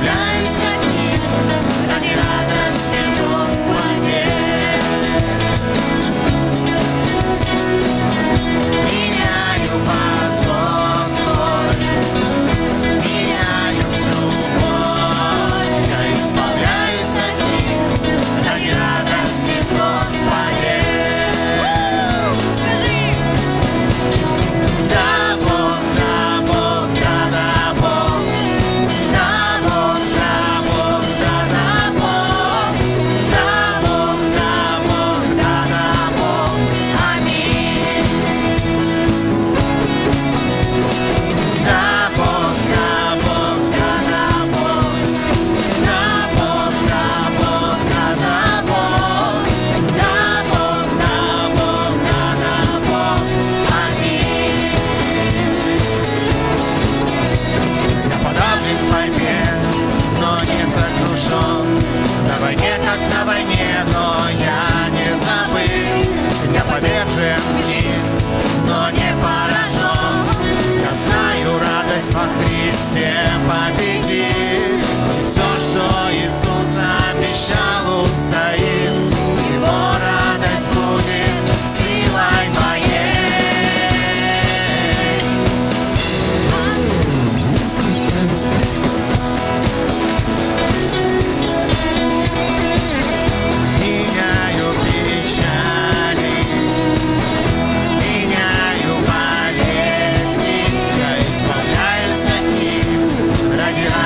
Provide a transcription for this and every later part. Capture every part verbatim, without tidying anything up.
избавляюсь от них ради радости в Господе. Меняю позор свой, меняю всю боль. Я избавляюсь от них ради радости в Господе. Да, Бог, да, Бог, да, да, Бог. Да, Бог, да, Бог, да, да, Бог. Да, Бог, да, Бог, да, да, Бог. Аминь. Да, Бог, да, Бог, да, да, Бог. Да, Бог, да, Бог, да, да, Бог. Да, Бог, да, Бог, да, да, Бог. Аминь. Я подавлен в борьбе, но не сокрушен. На войне, как на войне, но я не забыл. Я повержен вниз, но не поражен. Я знаю, радость во Христе победит. Все, что Иисус обещал, устоит. Его радость будет силой моей. Меняю печали, меняю болезни. Я избавляюсь от них ради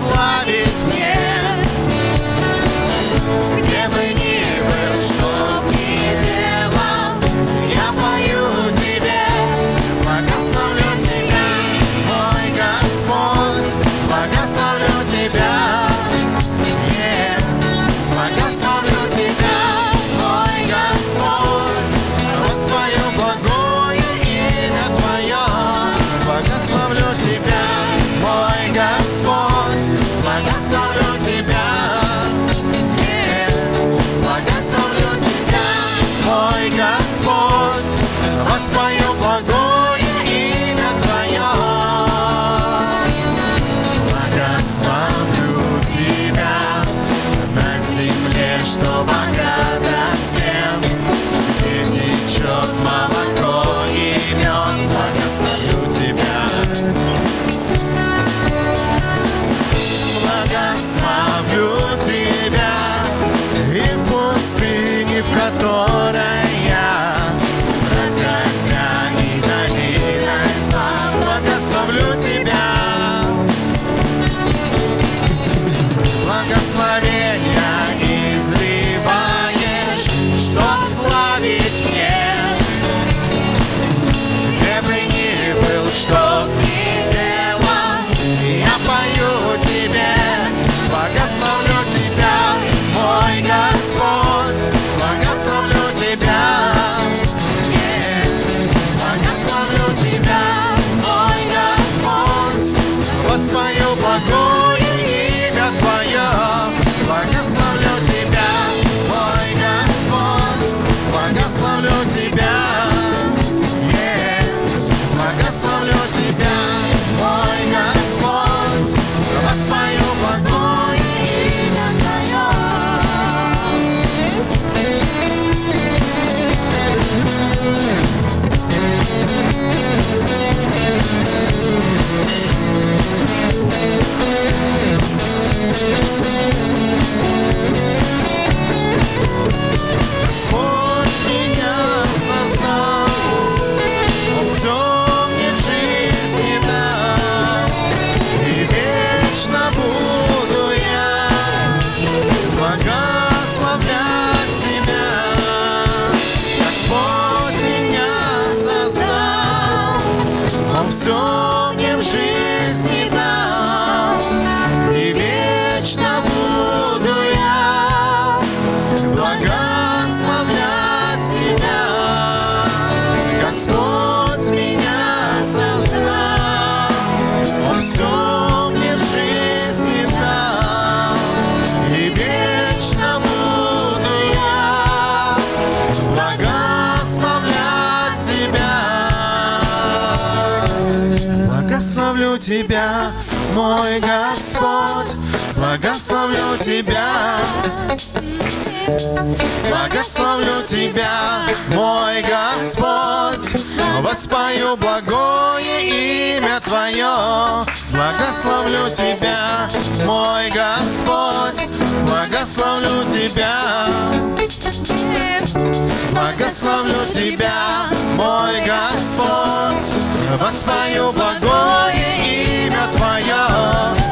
славить мне. Где бы ни был, что б ни делал, я пою тебе, благословлю тебя, мой Господь, благословлю тебя, yeah. Благословлю тебя, мой Господь, воспою благое имя Твое, благословлю тебя, мой Господь, благословлю тебя, yeah. Благословлю тебя, мой Господь, воспою благое имя Твое, благословлю тебя на земле, что богата всем, где течет молоко и мед, благословлю тебя. Благословлю тебя и в пустыне, в которой я, проходя и долиной зла, благословлю тебя. Благословения изливаешь, чтоб славить мне. Где бы ни был, чтоб ни делал, я пою тебе, благословлю тебя, мой Господь, благословлю тебя, yeah. Благословлю тебя, мой Господь, воспою благое имя Твое, благословлю тебя, мой Господь, благословлю тебя, yeah. Благословлю тебя, мой Господь, воспою благое имя Твое. Господь меня создал, Он все мне в жизни дал, и вечно буду я благословлять себя. Господь меня создал, Он все мне в жизни дал, и вечно буду я благословлять себя. Господь меня создал, Он все мне в жизни дал, и вечно буду я благословлять себя. Благословлю тебя, мой Господь, благословлю тебя. Благословлю тебя, мой Господь, воспою благое имя Твое. Благословлю тебя, мой Господь, благословлю тебя. Благословлю тебя, мой Господь, воспою благое имя Твое.